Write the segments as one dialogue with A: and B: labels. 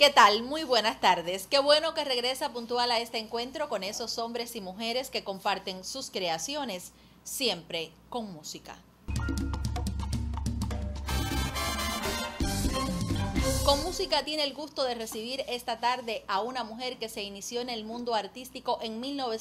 A: ¿Qué tal? Muy buenas tardes. Qué bueno que regresa puntual a este encuentro con esos hombres y mujeres que comparten sus creaciones, siempre con música. Con música tiene el gusto de recibir esta tarde a una mujer que se inició en el mundo artístico en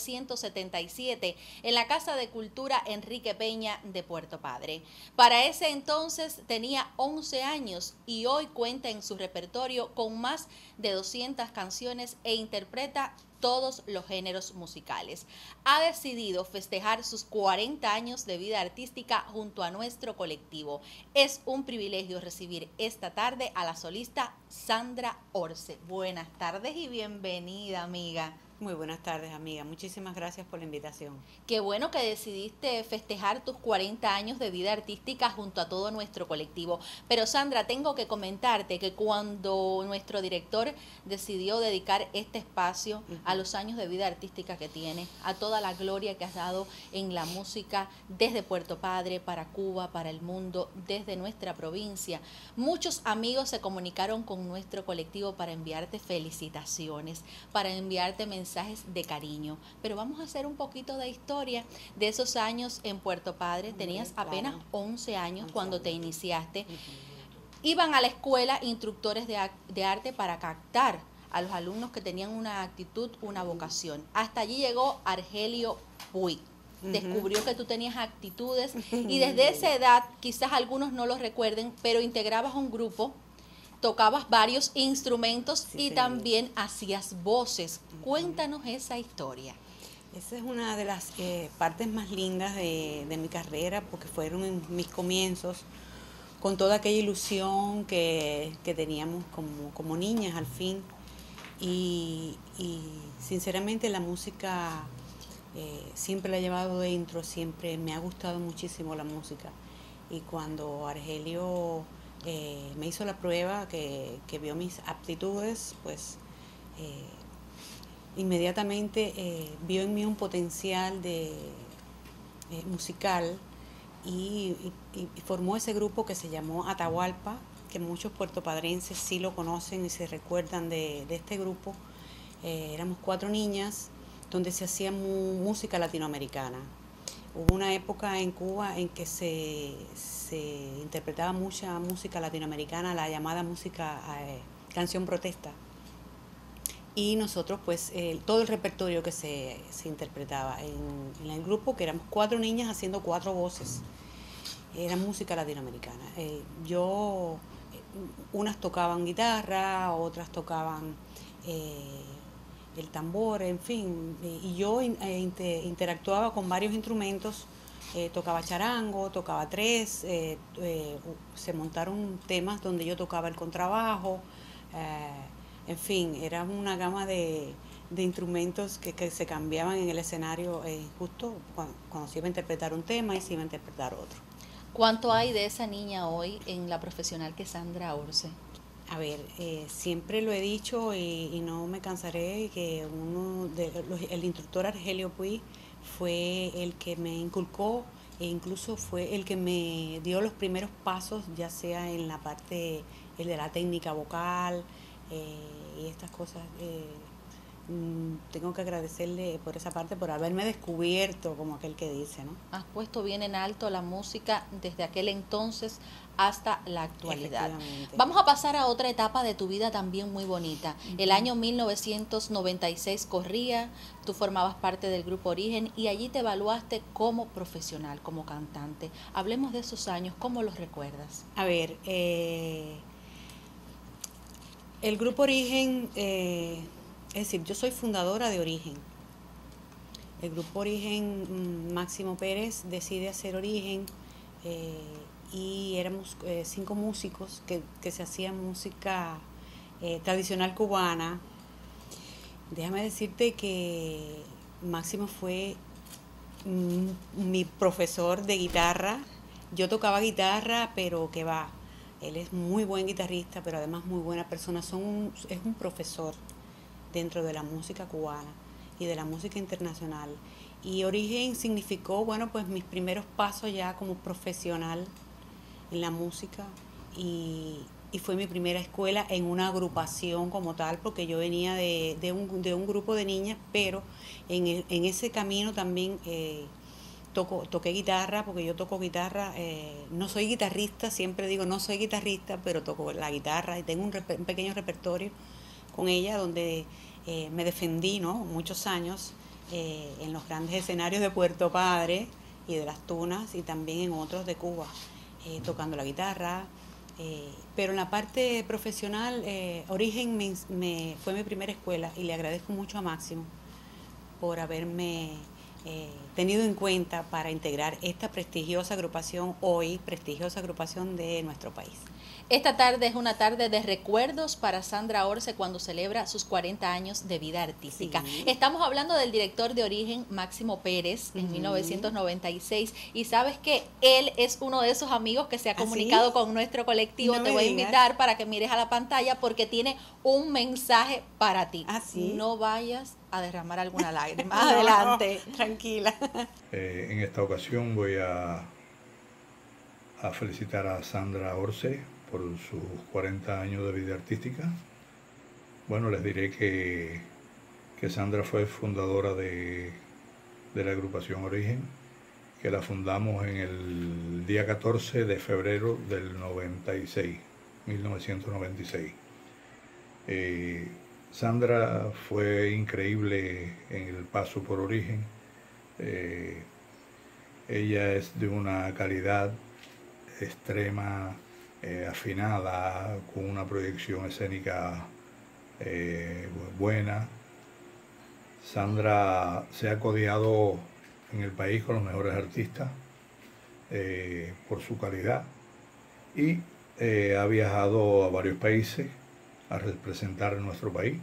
A: 1977 en la Casa de Cultura Enrique Peña de Puerto Padre. Para ese entonces tenía 11 años y hoy cuenta en su repertorio con más de 200 canciones e interpreta todos los géneros musicales. Ha decidido festejar sus 40 años de vida artística junto a nuestro colectivo. Es un privilegio recibir esta tarde a la solista Sandra Orce. Buenas tardes y bienvenida, amiga.
B: Muy buenas tardes, amiga. Muchísimas gracias por la invitación.
A: Qué bueno que decidiste festejar tus 40 años de vida artística junto a todo nuestro colectivo. Pero Sandra, tengo que comentarte que cuando nuestro director decidió dedicar este espacio a los años de vida artística que tiene, a toda la gloria que has dado en la música desde Puerto Padre, para Cuba, para el mundo, desde nuestra provincia, muchos amigos se comunicaron con nuestro colectivo para enviarte felicitaciones, para enviarte mensajes de cariño. Pero vamos a hacer un poquito de historia de esos años en Puerto Padre. Tenías apenas 11 años cuando te iniciaste. Iban a la escuela instructores de arte para captar a los alumnos que tenían una actitud, una vocación. Hasta allí llegó Argelio Puig. Descubrió que tú tenías actitudes y desde esa edad, quizás algunos no lo recuerden, pero integrabas un grupo, tocabas varios instrumentos y también hacías voces. Cuéntanos esa historia.
B: Esa es una de las partes más lindas de mi carrera, porque fueron mis comienzos, con toda aquella ilusión que teníamos como niñas al fin. Y sinceramente la música siempre la he llevado dentro, siempre me ha gustado muchísimo la música. Y cuando Argelio me hizo la prueba, que vio mis aptitudes, pues inmediatamente vio en mí un potencial musical y formó ese grupo que se llamó Atahualpa, que muchos puertopadrenses sí lo conocen y se recuerdan de este grupo. Éramos 4 niñas donde se hacía música latinoamericana. Hubo una época en Cuba en que se interpretaba mucha música latinoamericana, la llamada música canción protesta. Y nosotros, pues, todo el repertorio que se interpretaba en el grupo, que éramos 4 niñas haciendo 4 voces, era música latinoamericana. Unas tocaban guitarra, otras tocaban el tambor, en fin, y yo interactuaba con varios instrumentos, tocaba charango, tocaba tres, se montaron temas donde yo tocaba el contrabajo, en fin, era una gama de instrumentos que se cambiaban en el escenario justo cuando se iba a interpretar un tema y se iba a interpretar otro.
A: ¿Cuánto hay de esa niña hoy en la profesional que es Sandra Orce?
B: A ver, siempre lo he dicho y no me cansaré que el instructor Argelio Puig fue el que me inculcó e incluso fue el que me dio los primeros pasos, ya sea en la parte de la técnica vocal y estas cosas. Tengo que agradecerle por esa parte, por haberme descubierto, como aquel que dice, ¿no?
A: Has puesto bien en alto la música desde aquel entonces hasta la actualidad. Vamos a pasar a otra etapa de tu vida también muy bonita. El año 1996 corría, tú formabas parte del Grupo Origen y allí te evaluaste como profesional, como cantante. Hablemos de esos años, ¿cómo los recuerdas?
B: A ver, el Grupo Origen, es decir, yo soy fundadora de Origen. El Grupo Origen, Máximo Pérez decide hacer Origen y éramos 5 músicos que se hacían música tradicional cubana. Déjame decirte que Máximo fue mi profesor de guitarra. Yo tocaba guitarra, pero que va, él es muy buen guitarrista, pero además muy buena persona. Es un profesor dentro de la música cubana y de la música internacional. Y Origen significó, bueno, pues mis primeros pasos ya como profesional en la música y y fue mi primera escuela en una agrupación como tal, porque yo venía de un grupo de niñas, pero en ese camino también toqué guitarra, porque yo toco guitarra, no soy guitarrista, siempre digo no soy guitarrista, pero toco la guitarra y tengo un pequeño repertorio con ella donde me defendí, ¿no?, muchos años en los grandes escenarios de Puerto Padre y de Las Tunas y también en otros de Cuba, tocando la guitarra. Pero en la parte profesional, Origen fue mi primera escuela y le agradezco mucho a Máximo por haberme tenido en cuenta para integrar esta prestigiosa agrupación, hoy prestigiosa agrupación de nuestro país.
A: Esta tarde es una tarde de recuerdos para Sandra Orce cuando celebra sus 40 años de vida artística. Sí. Estamos hablando del director de Origen, Máximo Pérez, en 1996. Y sabes que él es uno de esos amigos que se ha comunicado con nuestro colectivo. No, te voy a invitar para que mires a la pantalla porque tiene un mensaje para ti.
B: ¿Sí?
A: No vayas a derramar alguna lágrima. Adelante.
B: No, tranquila.
C: En esta ocasión voy a felicitar a Sandra Orce por sus 40 años de vida artística. Bueno, les diré que Sandra fue fundadora de la agrupación Origen, que la fundamos en el día 14 de febrero del 1996. Sandra fue increíble en el paso por Origen. Ella es de una calidad extrema, afinada, con una proyección escénica buena. Sandra se ha codeado en el país con los mejores artistas por su calidad y ha viajado a varios países a representar a nuestro país.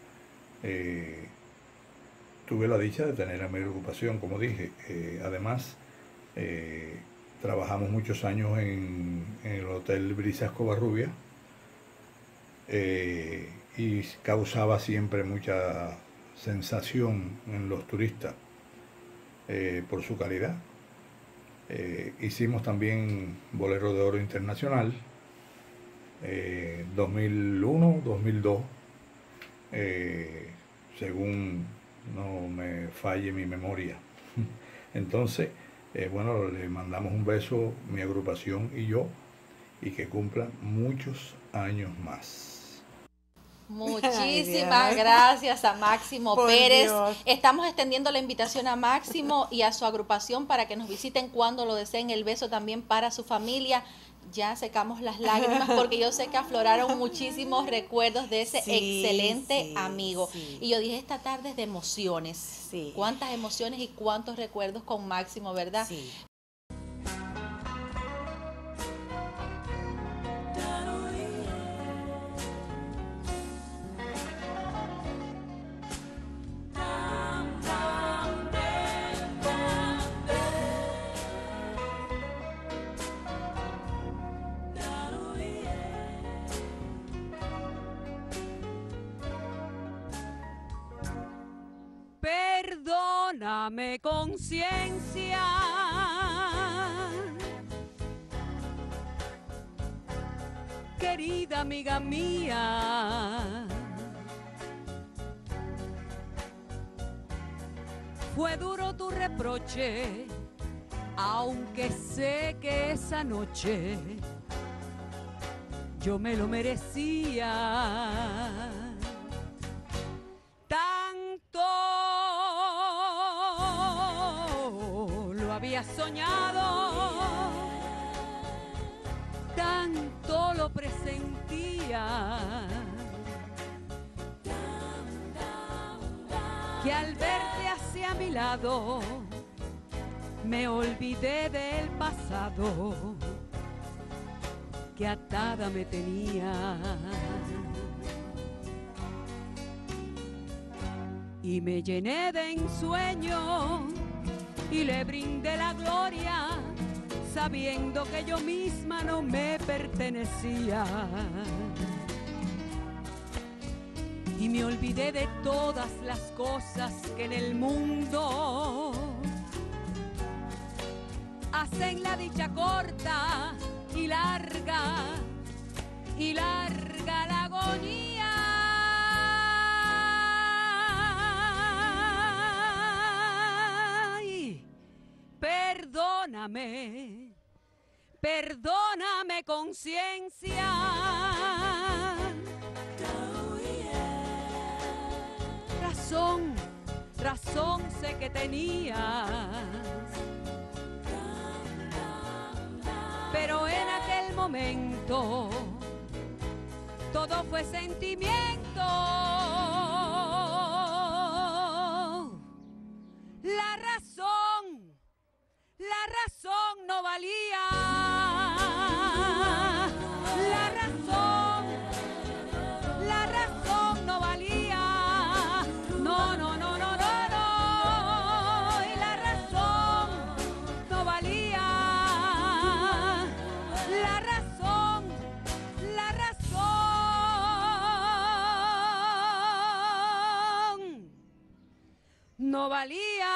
C: Tuve la dicha de tener a mi agrupación, como dije. Además, trabajamos muchos años en el Hotel Brisas Covarrubia y causaba siempre mucha sensación en los turistas por su calidad. Hicimos también Bolero de Oro Internacional 2001, 2002, según no me falle mi memoria. Entonces, bueno, le mandamos un beso, mi agrupación y yo, y que cumplan muchos años más.
A: Muchísimas gracias a Máximo Pérez. Dios. Estamos extendiendo la invitación a Máximo y a su agrupación para que nos visiten cuando lo deseen. El beso también para su familia. Ya secamos las lágrimas porque yo sé que afloraron muchísimos recuerdos de ese excelente amigo. Y yo dije, esta tarde es de emociones.
B: Sí.
A: Cuántas emociones y cuántos recuerdos con Máximo, ¿verdad?
B: Sí.
D: Perdóname, conciencia, querida amiga mía, fue duro tu reproche, aunque sé que esa noche yo me lo merecía. Había soñado, tanto lo presentía, que al verte hacia mi lado me olvidé del pasado que atada me tenía. Y me llené de ensueño y le brindé la gloria, sabiendo que yo misma no me pertenecía. Y me olvidé de todas las cosas que en el mundo hacen la dicha corta y larga, y larga la agonía. Ay, perdóname, perdóname, conciencia. Razón sé que tenías, pero en aquel momento todo fue sentimiento. La razón no valía. La razón no valía. No, no, no, no, no, no. Y la razón no valía. La razón no valía.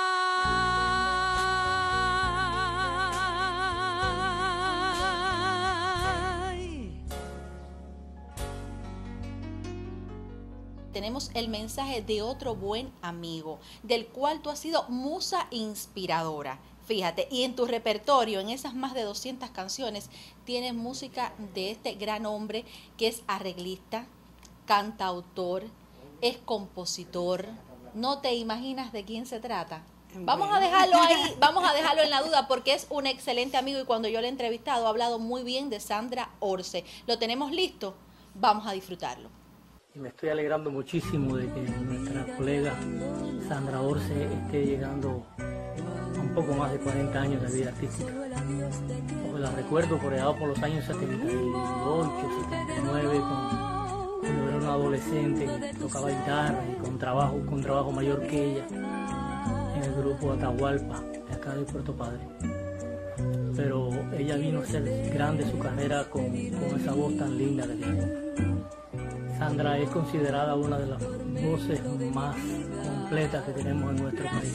A: Tenemos el mensaje de otro buen amigo, del cual tú has sido musa inspiradora. Fíjate, y en tu repertorio, en esas más de 200 canciones, tienes música de este gran hombre que es arreglista, cantautor, es compositor. ¿No te imaginas de quién se trata? Vamos a dejarlo ahí, vamos a dejarlo en la duda porque es un excelente amigo y cuando yo le he entrevistado ha hablado muy bien de Sandra Orce. ¿Lo tenemos listo? Vamos a disfrutarlo.
E: Y me estoy alegrando muchísimo de que nuestra colega Sandra Orce esté llegando a un poco más de 40 años de vida artística. Porque la recuerdo por allá por los años 78, 79, cuando era una adolescente, tocaba guitarra y con trabajo mayor que ella en el grupo Atahualpa, de acá de Puerto Padre. Pero ella vino a ser grande su carrera con esa voz tan linda que tiene. Sandra es considerada una de las voces más completas que tenemos en nuestro país.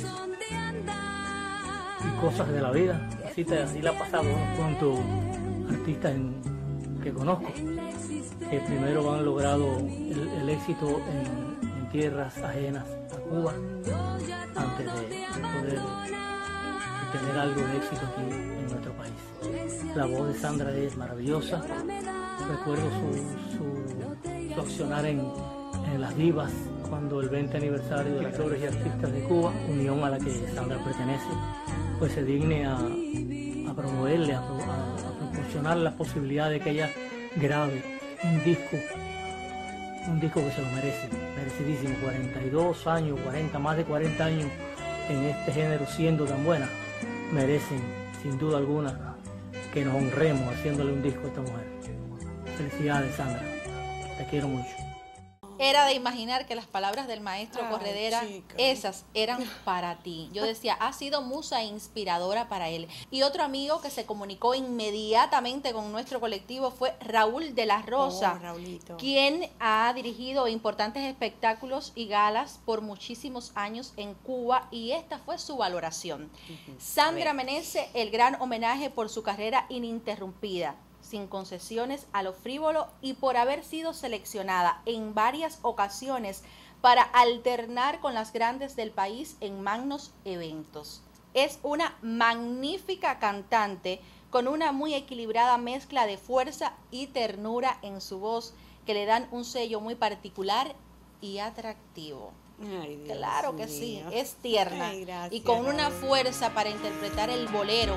E: Y cosas de la vida, así le ha pasado a unos cuantos artistas que conozco, que primero han logrado el éxito en tierras ajenas a Cuba, antes de poder tener algo de éxito aquí en nuestro país. La voz de Sandra es maravillosa. Recuerdo su accionar en Las Divas, cuando el 20 aniversario de Actores y Artistas de Cuba, unión a la que Sandra pertenece, pues se digne a promoverle, a proporcionar la posibilidad de que ella grabe un disco que se lo merece, merecidísimo. 42 años, más de 40 años en este género siendo tan buena, merecen sin duda alguna que nos honremos haciéndole un disco a esta mujer. Felicidades, Sandra, te quiero mucho.
A: Era de imaginar que las palabras del maestro Corredera,
B: chica,
A: esas eran para ti. Yo decía, ha sido musa inspiradora para él. Y otro amigo que se comunicó inmediatamente con nuestro colectivo fue Raúl de la Rosa, quien ha dirigido importantes espectáculos y galas por muchísimos años en Cuba y esta fue su valoración. Sandra merece el gran homenaje por su carrera ininterrumpida, sin concesiones a lo frívolo y por haber sido seleccionada en varias ocasiones para alternar con las grandes del país en magnos eventos. Es una magnífica cantante con una muy equilibrada mezcla de fuerza y ternura en su voz que le dan un sello muy particular y atractivo.
B: Ay, Dios
A: claro que
B: mío.
A: sí, es tierna.
B: Ay, gracias,
A: y con una
B: Raúl.
A: fuerza para interpretar el bolero.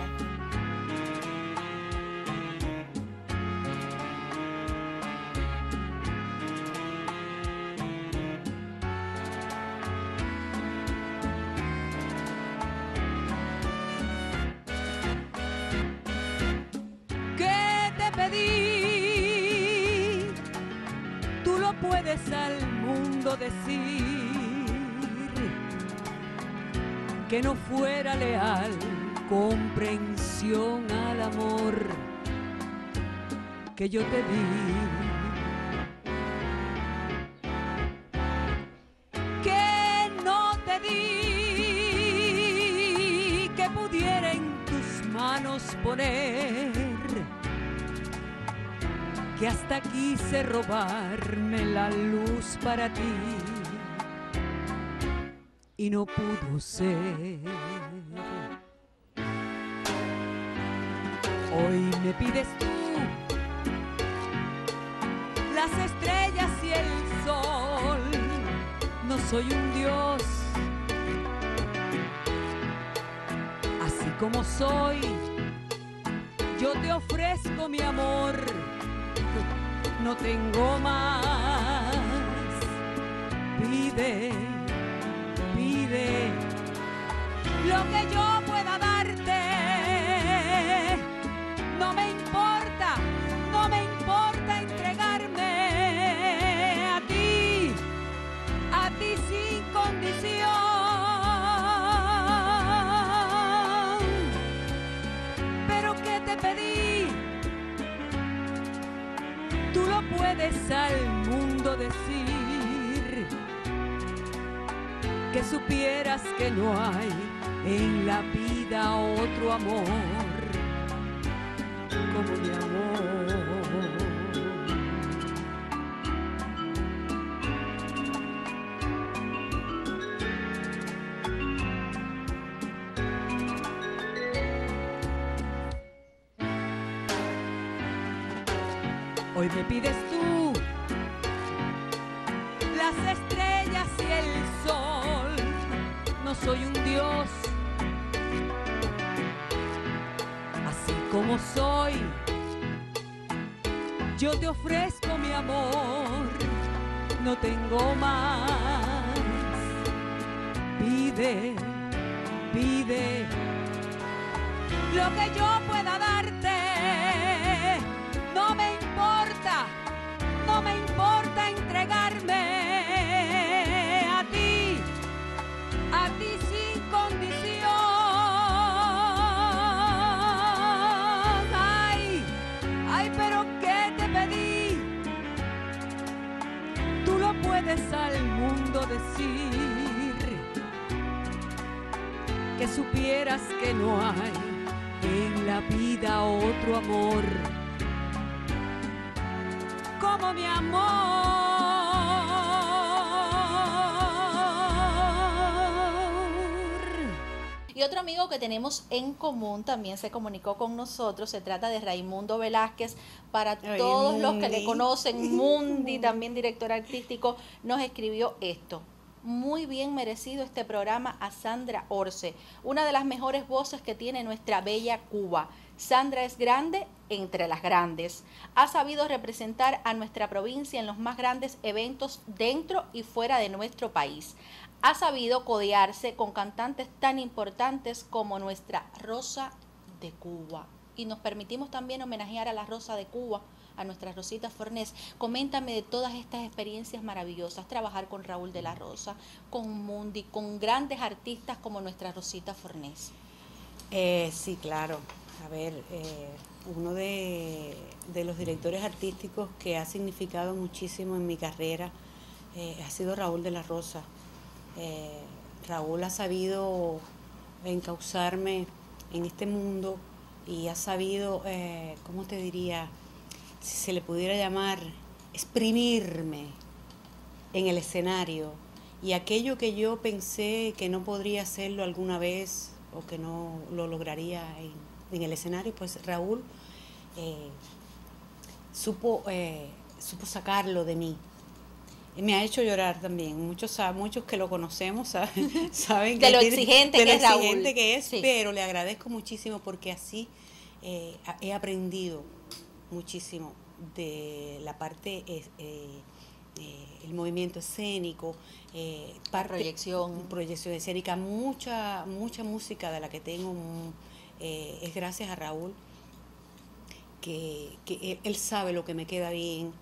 D: Pedí, tú lo puedes al mundo decir, que no fuera leal, comprensión al amor que yo te di. Que no te di, que pudiera en tus manos poner, que hasta quise robarme la luz para ti y no pudo ser. Hoy me pides tú las estrellas y el sol. No soy un dios, así como soy, yo te ofrezco mi amor. No tengo más. Pide, pide lo que yo pueda darte. No me importa, no me importa entregarme a ti sin condición. Pero ¿qué te pedí? Tú lo puedes al mundo decir, que supieras que no hay en la vida otro amor como mi amor. Hoy me pides tú las estrellas y el sol. No soy un dios, así como soy, yo te ofrezco mi amor. No tengo más. Pide, pide lo que yo pueda darte. No me importa, no me importa entregarme a ti sin condición. Ay, ay, pero ¿qué te pedí? Tú lo puedes al mundo decir, que supieras que no hay en la vida otro amor como mi amor.
A: Y otro amigo que tenemos en común también se comunicó con nosotros. Se trata de Raimundo Velázquez. Para todos los que le conocen, Mundi, también director artístico, nos escribió esto. Muy bien merecido este programa a Sandra Orce, una de las mejores voces que tiene nuestra bella Cuba. Sandra es grande entre las grandes. Ha sabido representar a nuestra provincia en los más grandes eventos dentro y fuera de nuestro país. Ha sabido codearse con cantantes tan importantes como nuestra Rosa de Cuba. Y nos permitimos también homenajear a la Rosa de Cuba, a nuestra Rosita Fornés. Coméntame de todas estas experiencias maravillosas, trabajar con Raúl de la Rosa, con Mundi, con grandes artistas como nuestra Rosita Fornés.
B: Sí, claro. A ver, uno de los directores artísticos que ha significado muchísimo en mi carrera ha sido Raúl de la Rosa. Raúl ha sabido encauzarme en este mundo y ha sabido, ¿cómo te diría? Si se le pudiera llamar, exprimirme en el escenario. Y aquello que yo pensé que no podría hacerlo alguna vez o que no lo lograría en el escenario, pues Raúl supo sacarlo de mí. Me ha hecho llorar también. Muchos que lo conocemos saben
A: de lo exigente que es Raúl.
B: Sí. Pero le agradezco muchísimo porque así he aprendido muchísimo de la parte, el movimiento escénico, proyección escénica, mucha música de la que tengo es gracias a Raúl, que él sabe lo que me queda bien.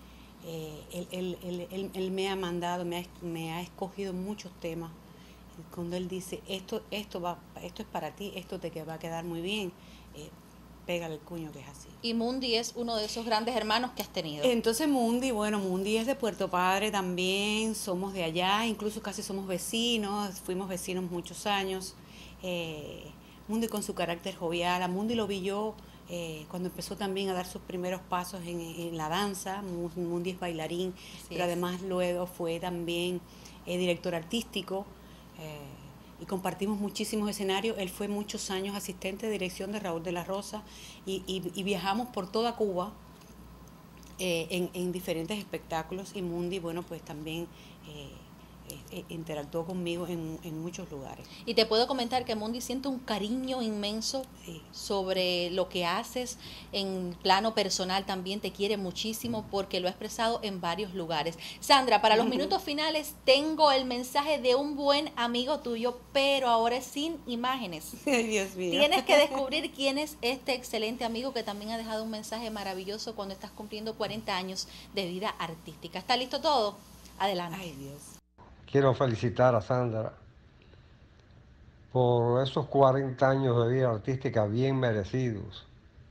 B: Él me ha mandado, me ha escogido muchos temas. Cuando él dice esto es para ti, esto te va a quedar muy bien, pégale el cuño que es así.
A: Y Mundi es uno de esos grandes hermanos que has tenido.
B: Entonces Mundi es de Puerto Padre también, somos de allá, incluso casi somos vecinos, fuimos vecinos muchos años. Mundi con su carácter jovial, a Mundi lo vi yo cuando empezó también a dar sus primeros pasos en la danza. Mundi es bailarín, pero además luego fue también director artístico, y compartimos muchísimos escenarios. Él fue muchos años asistente de dirección de Raúl de la Rosa, y viajamos por toda Cuba en diferentes espectáculos, y Mundi, bueno, pues también interactuó conmigo en muchos lugares.
A: Y te puedo comentar que Mundi siente un cariño inmenso sobre lo que haces en plano personal, también te quiere muchísimo porque lo ha expresado en varios lugares. Sandra, para los minutos finales tengo el mensaje de un buen amigo tuyo, pero ahora es sin imágenes.
B: Ay, Dios mío.
A: Tienes que descubrir quién es este excelente amigo que también ha dejado un mensaje maravilloso cuando estás cumpliendo 40 años de vida artística. ¿Está listo todo? Adelante.
B: Ay, Dios.
F: Quiero felicitar a Sandra por esos 40 años de vida artística bien merecidos,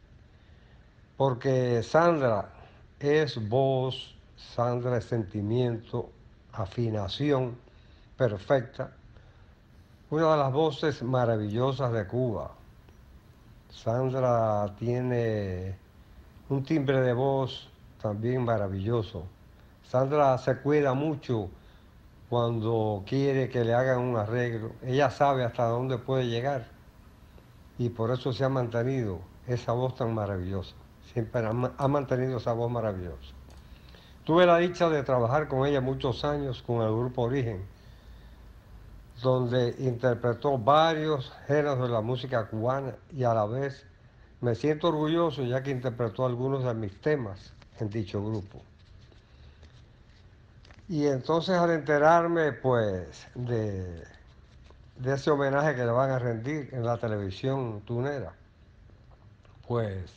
F: porque Sandra es voz, Sandra es sentimiento, afinación perfecta, una de las voces maravillosas de Cuba. Sandra tiene un timbre de voz también maravilloso. Sandra se cuida mucho cuando quiere que le hagan un arreglo. Ella sabe hasta dónde puede llegar, y por eso se ha mantenido esa voz tan maravillosa. Siempre ha mantenido esa voz maravillosa. Tuve la dicha de trabajar con ella muchos años con el Grupo Origen, donde interpretó varios géneros de la música cubana, y a la vez me siento orgulloso ya que interpretó algunos de mis temas en dicho grupo. Y entonces, al enterarme pues de ese homenaje que le van a rendir en la televisión tunera, pues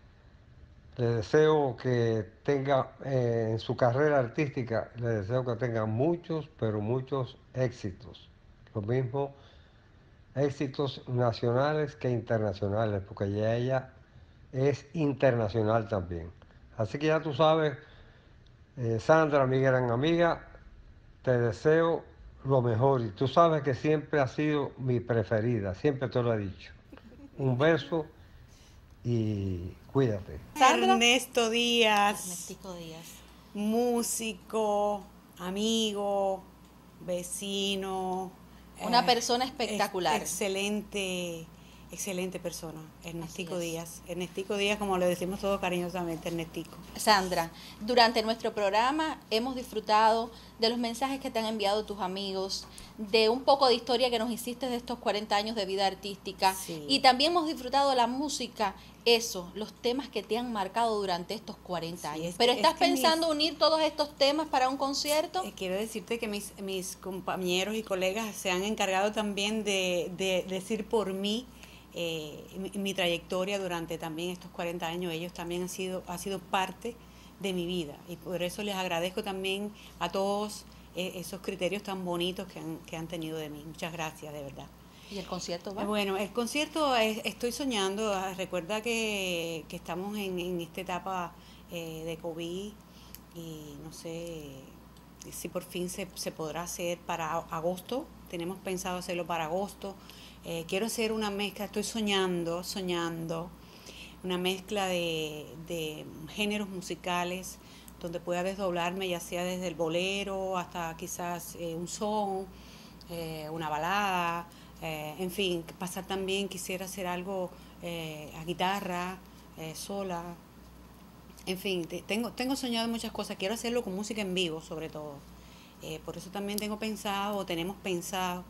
F: le deseo que tenga en su carrera artística, le deseo que tenga muchos, pero muchos éxitos. Lo mismo éxitos nacionales que internacionales, porque ya ella es internacional también. Así que ya tú sabes, Sandra, mi gran amiga, te deseo lo mejor, y tú sabes que siempre has sido mi preferida, siempre te lo he dicho. Un beso y cuídate.
B: Sandra. Ernesto Díaz.
A: Ernestico Díaz.
B: Músico, amigo, vecino.
A: Una persona espectacular.
B: Excelente persona, Ernestico Díaz. Ernestico Díaz, como le decimos todos cariñosamente, Ernestico.
A: Sandra, durante nuestro programa hemos disfrutado de los mensajes que te han enviado tus amigos, de un poco de historia que nos hiciste de estos 40 años de vida artística, y también hemos disfrutado de la música, los temas que te han marcado durante estos 40 años. Pero ¿estás pensando unir todos estos temas para un concierto?
B: Quiero decirte que mis compañeros y colegas se han encargado también de decir por mí mi trayectoria durante también estos 40 años. Ellos también ha sido parte de mi vida, y por eso les agradezco también a todos esos criterios tan bonitos que han tenido de mí. Muchas gracias, de verdad.
A: ¿Y el concierto va?
B: Bueno, el concierto estoy soñando. Recuerda que estamos en esta etapa de COVID, y no sé si por fin se podrá hacer para agosto. Tenemos pensado hacerlo para agosto. Quiero hacer una mezcla, estoy soñando una mezcla de géneros musicales donde pueda desdoblarme, ya sea desde el bolero hasta quizás un son, una balada, en fin, pasar también, quisiera hacer algo a guitarra, sola, en fin, tengo soñado muchas cosas. Quiero hacerlo con música en vivo sobre todo, por eso también tenemos pensado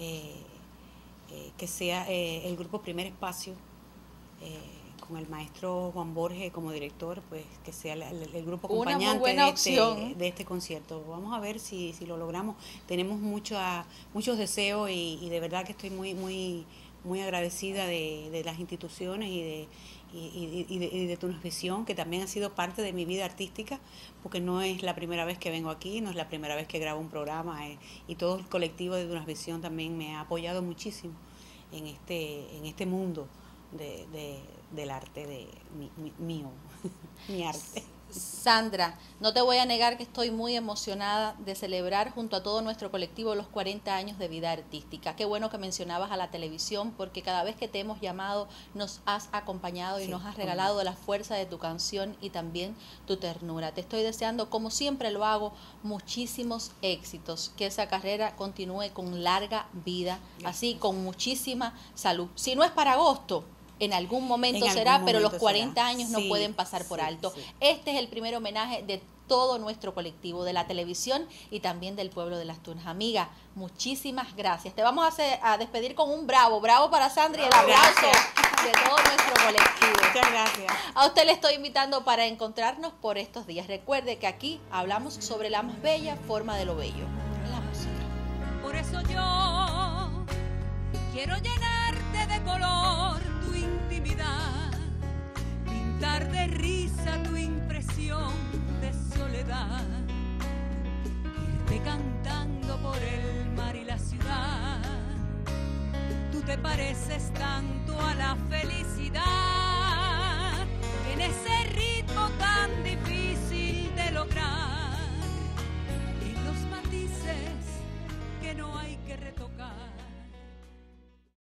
B: que sea el grupo Primer Espacio, con el maestro Juan Borges como director, pues que sea el grupo acompañante de este concierto. Vamos a ver si lo logramos. Tenemos muchos deseos, y de verdad que estoy muy agradecida de las instituciones y de Tunasvisión, que también ha sido parte de mi vida artística, porque no es la primera vez que vengo aquí, no es la primera vez que grabo un programa, y todo el colectivo de Tunasvisión también me ha apoyado muchísimo en este mundo del arte mío, mi arte.
A: Sandra, no te voy a negar que estoy muy emocionada de celebrar junto a todo nuestro colectivo los 40 años de vida artística. Qué bueno que mencionabas a la televisión, porque cada vez que te hemos llamado nos has acompañado y nos has regalado la fuerza de tu canción y también tu ternura. Te estoy deseando, como siempre lo hago, muchísimos éxitos, que esa carrera continúe con larga vida, así con muchísima salud. Si no es para agosto, en algún momento será, pero los 40 años no pueden pasar por alto. Este es el primer homenaje de todo nuestro colectivo, de la televisión y también del pueblo de Las Tunas. Amiga, muchísimas gracias. Te vamos a despedir con un bravo para Sandra y el abrazo de todo nuestro colectivo.
B: Muchas gracias.
A: A usted le estoy invitando para encontrarnos por estos días. Recuerde que aquí hablamos sobre la más bella forma de lo bello, la música.
D: Por eso yo quiero llenarte de color tu intimidad, pintar de risa tu impresión de soledad, irte cantando por el mar y la ciudad. Tú te pareces tanto a la felicidad.